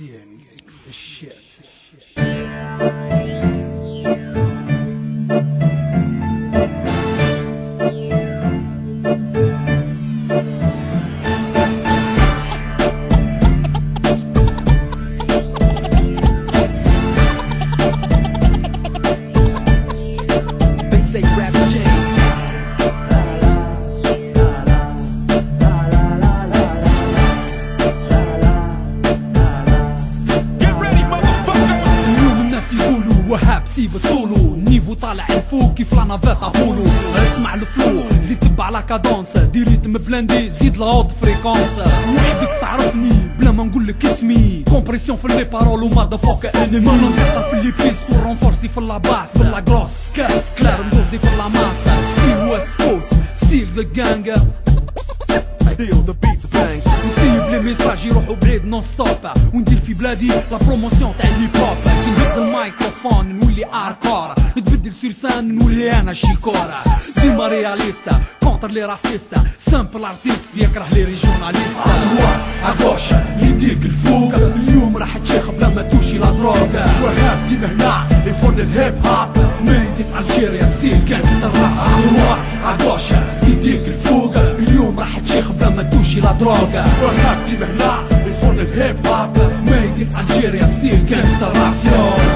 gangsta shit. وهاب سيب السولو نيفو طالع الفوق كيف لا نافيتا هولو اسمع الفلو زيد تبع لا كادونس دي ريتم بلاندي زيد لا هوت فريكونس وحدك تعرفني بلا ما نقول لك اسمي كومبريسيون في لي بارول ومادا فوق انمي نقطع في لي بيس ورونفورسي في لا باس في لا غروس كاس كلار ندوزي في لا ماسا ستيل ويست كوست ستيل ذا جانجر feel the beat bang نسيب لي ميساج يروحوا بعيد نون ستوب وندير في بلادي لا بروموسيون تاع الهيب هوب كي نهز الميكروفون نولي اركور نتبدل سيرسان نولي انا شيكورا ديما رياليستا كونتر لي راسيستا سامبل ارتيست يكره لي ريجوناليستا اغوش يديك الفوق اليوم راح تشيخ بلا ما توشي لا دروغا وهاب ديما هنا يفون الهيب هوب ميدي في الجيريا ستيل جانستر راب اغوش يديك الفوق اليوم راح تشيخ بلا ما توشي لا دروغا وهاب ديما هنا يفون الهيب هوب ميدي في الجيريا ستيل جانستر راب